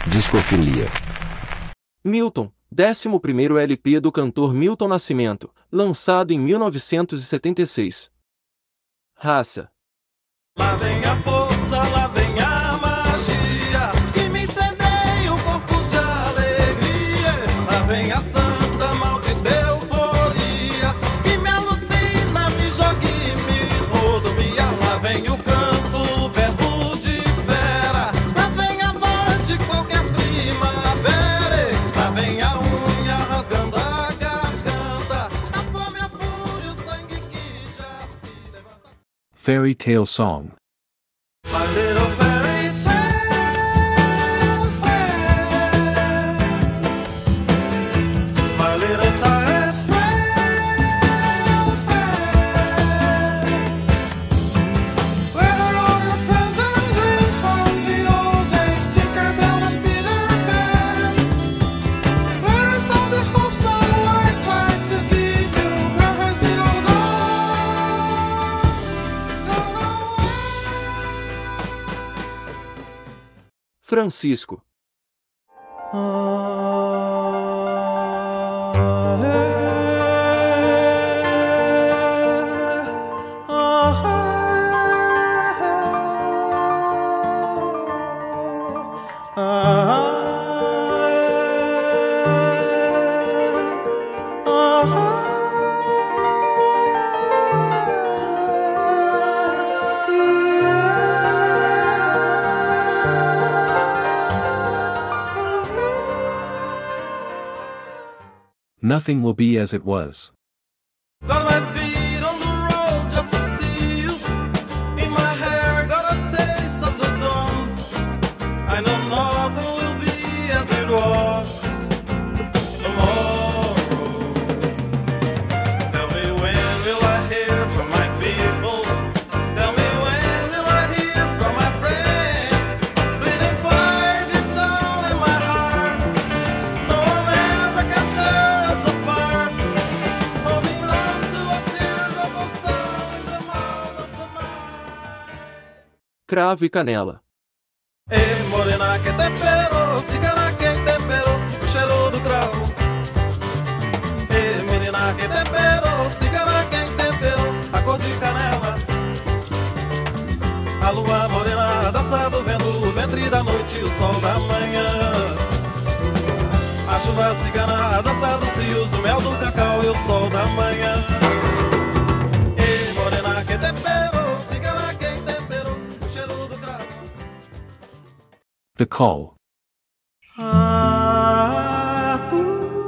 Discofilia. Milton, 11º LP do cantor Milton Nascimento, lançado em 1976. Raça. Lá vem a força, lá vem a magia, que me incendeia o corpo de alegria. Lá vem a santa maldita euforia, que me alucina, me joga e me rodovia. Lá vem o canto, o verbo de fera, lá vem a voz de qualquer primavera. Lá vem a unha rasgando a garganta, a fome, a fúria, o sangue que já se levanta. Fairy Tale Song. My little fairy tale friend, my little tired friend, where are all your friends and dreams from the old days? Tinkerbell and Peter Pan. Where is all the hope Snow White tried to give you? Where has it all gone? Francisco. Nothing will be as it was. Got my feet on the road just to see you. In my hair, got a taste of the dawn. I know nothing will be as it was tomorrow. Tell me when will I hear from my people? Tell me when will I hear from my friends? Bleeding fire deep down in my heart. No one ever can tear us apart. Holding on to a teardrop of sun in the mouth of the night. Cravo e canela. Ei, morena que temperou, cigana que temperou o cheiro do cravo. Ei, menina que temperou, cigana que temperou a cor de canela. A lua morena dançado vendo o ventre da noite e o sol da manhã. A chuva cigana dançado os rios, o mel do cacau e o sol da manhã. Ei, morena que temperou, cigana que temperou o cheiro do cravo. The Call. Ah, tu,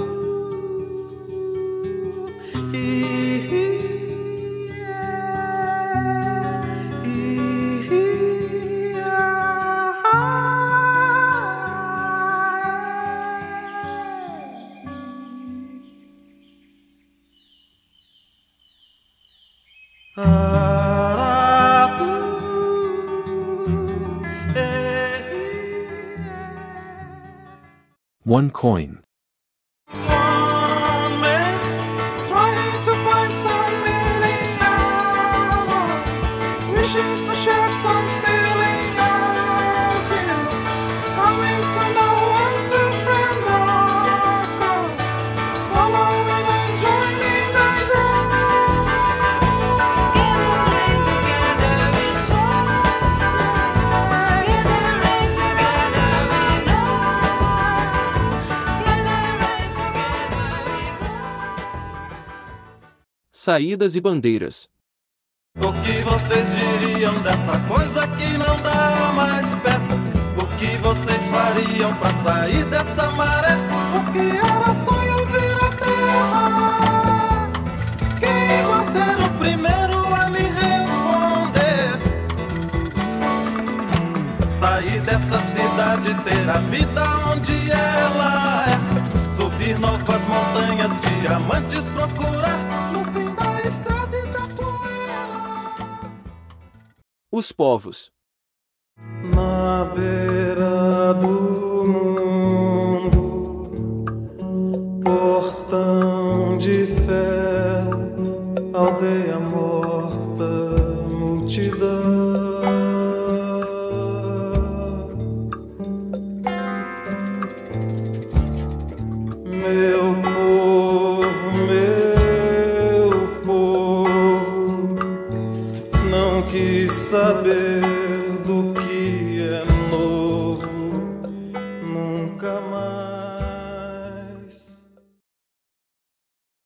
One coin. One man trying to find some meaning now, wishing to share some feeling out here, coming to know one true friend or go, following and joining the ground. Saídas e bandeiras. O que vocês diriam dessa coisa que não dá mais pé? O que vocês fariam pra sair dessa maré? O que era sonho vira terra? Quem vai ser o primeiro a me responder? Sair dessa cidade, ter a vida onde ela é, subir novas montanhas, diamantes procurar no fim da estrada e da poeira. Os povos. Na beira do mundo, portão de ferro, aldeia morta, multidão. meu povo, não quis saber